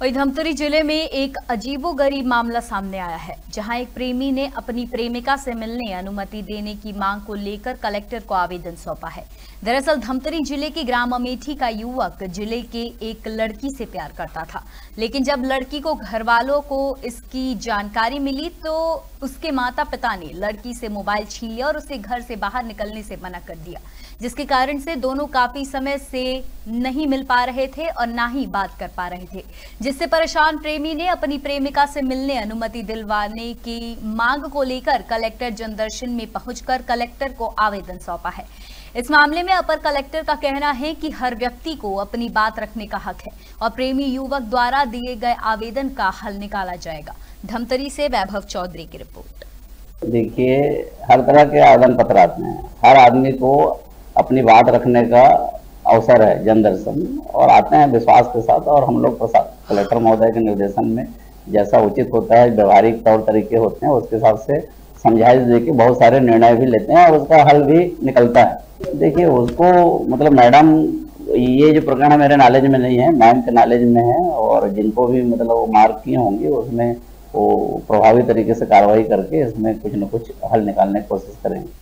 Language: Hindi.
वहीं धमतरी जिले में एक अजीबोगरीब मामला सामने आया है, जहां एक प्रेमी ने अपनी प्रेमिका से मिलने अनुमति देने की मांग को लेकर कलेक्टर को आवेदन सौंपा है। दरअसल धमतरी जिले के ग्राम अमेठी का युवक जिले के एक लड़की से प्यार करता था, लेकिन जब लड़की को घर वालों को इसकी जानकारी मिली तो उसके माता पिता ने लड़की से मोबाइल छीन लिया और उसे घर से बाहर निकलने से मना कर दिया, जिसके कारण से दोनों काफी समय से नहीं मिल पा रहे थे और ना ही बात कर पा रहे थे, जिससे परेशान प्रेमी ने अपनी प्रेमिका से मिलने अनुमति दिलवाने की मांग को लेकर कलेक्टर जनदर्शन में पहुंचकर कलेक्टर को आवेदन सौंपा है। इस मामले में अपर कलेक्टर का कहना है कि हर व्यक्ति को अपनी बात रखने का हक है और प्रेमी युवक द्वारा दिए गए आवेदन का हल निकाला जाएगा। धमतरी से वैभव चौधरी की रिपोर्ट। देखिए, हर तरह के आवेदन पत्र आते हैं, हर आदमी को अपनी बात रखने का अवसर है जनदर्शन, और आते हैं विश्वास के साथ, और हम लोग कलेक्टर महोदय के निर्देशन में जैसा उचित होता है, व्यवहारिक तौर तरीके होते हैं, उसके हिसाब से समझाइश देके बहुत सारे निर्णय भी लेते हैं और उसका हल भी निकलता है। देखिए, उसको मतलब मैडम, ये जो प्रकरण मेरे नॉलेज में नहीं है, मैम के नॉलेज में है, और जिनको भी मतलब वो मार्क किए होंगे उसमें वो प्रभावी तरीके से कार्रवाई करके इसमें कुछ न कुछ हल निकालने की कोशिश करेंगे।